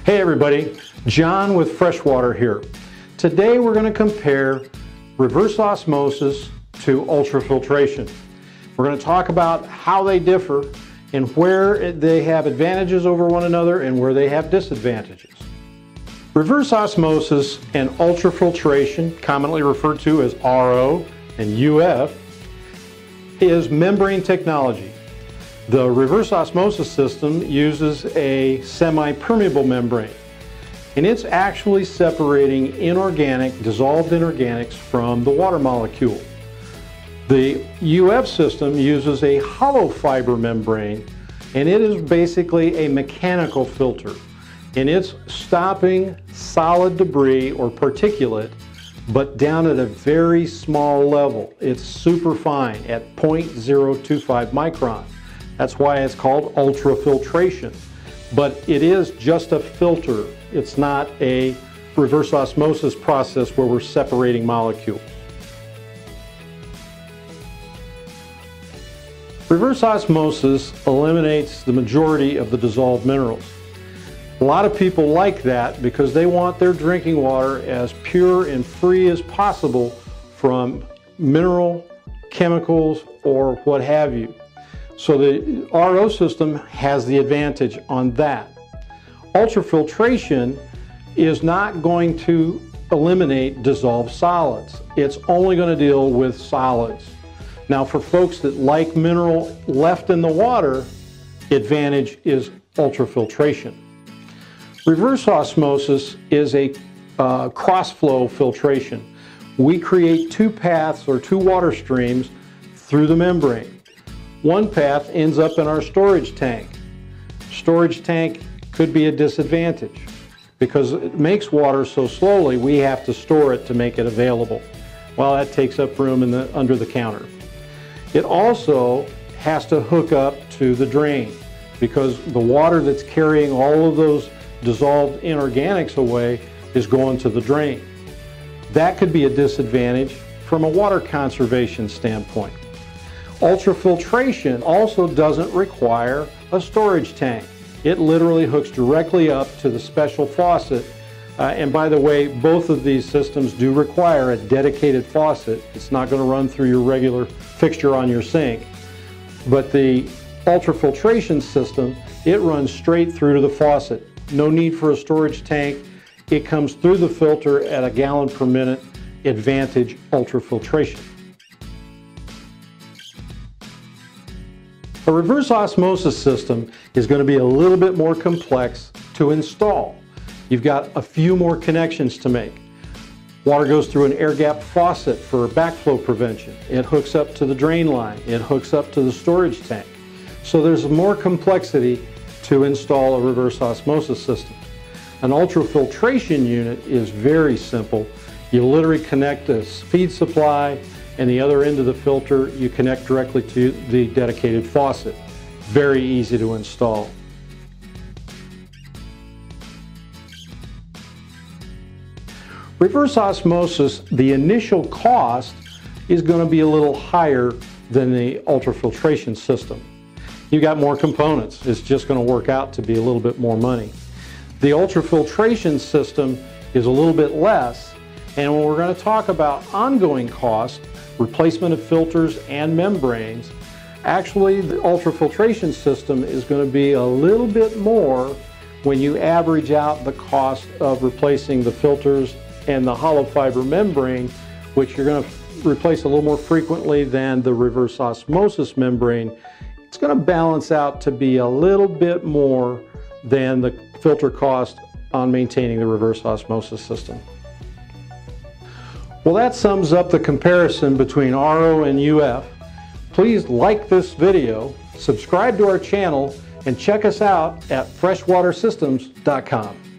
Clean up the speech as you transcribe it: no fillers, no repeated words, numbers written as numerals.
Hey everybody, John with Freshwater here. Today we're going to compare reverse osmosis to ultrafiltration. We're going to talk about how they differ and where they have advantages over one another and where they have disadvantages. Reverse osmosis and ultrafiltration, commonly referred to as RO and UF, is membrane technology. The reverse osmosis system uses a semi-permeable membrane, and it's actually separating dissolved inorganics from the water molecule. The UF system uses a hollow fiber membrane, and it is basically a mechanical filter, and it's stopping solid debris or particulate, but down at a very small level. It's super fine at 0.025 micron. That's why it's called ultrafiltration. But it is just a filter. It's not a reverse osmosis process where we're separating molecules. Reverse osmosis eliminates the majority of the dissolved minerals. A lot of people like that because they want their drinking water as pure and free as possible from mineral, chemicals, or what have you. So the RO system has the advantage on that. Ultrafiltration is not going to eliminate dissolved solids. It's only going to deal with solids. Now for folks that like mineral left in the water, the advantage is ultrafiltration. Reverse osmosis is a cross-flow filtration. We create two paths or two water streams through the membrane. One path ends up in our storage tank. Storage tank could be a disadvantage because it makes water so slowly we have to store it to make it available. Well, that takes up room under the counter. It also has to hook up to the drain because the water that's carrying all of those dissolved inorganics away is going to the drain. That could be a disadvantage from a water conservation standpoint. Ultrafiltration also doesn't require a storage tank. It literally hooks directly up to the special faucet. And by the way, both of these systems do require a dedicated faucet. It's not going to run through your regular fixture on your sink. But the ultrafiltration system, it runs straight through to the faucet. No need for a storage tank. It comes through the filter at a gallon per minute. Advantage ultrafiltration. A reverse osmosis system is going to be a little bit more complex to install. You've got a few more connections to make. Water goes through an air gap faucet for backflow prevention. It hooks up to the drain line. It hooks up to the storage tank. So there's more complexity to install a reverse osmosis system. An ultrafiltration unit is very simple. You literally connect a feed supply, and the other end of the filter you connect directly to the dedicated faucet. Very easy to install. Reverse osmosis, the initial cost is going to be a little higher than the ultrafiltration system. You've got more components. It's just going to work out to be a little bit more money. The ultrafiltration system is a little bit less, and when we're going to talk about ongoing cost, replacement of filters and membranes, actually the ultrafiltration system is going to be a little bit more when you average out the cost of replacing the filters and the hollow fiber membrane, which you're going to replace a little more frequently than the reverse osmosis membrane. It's going to balance out to be a little bit more than the filter cost on maintaining the reverse osmosis system. Well, that sums up the comparison between RO and UF. Please like this video, subscribe to our channel, and check us out at freshwatersystems.com.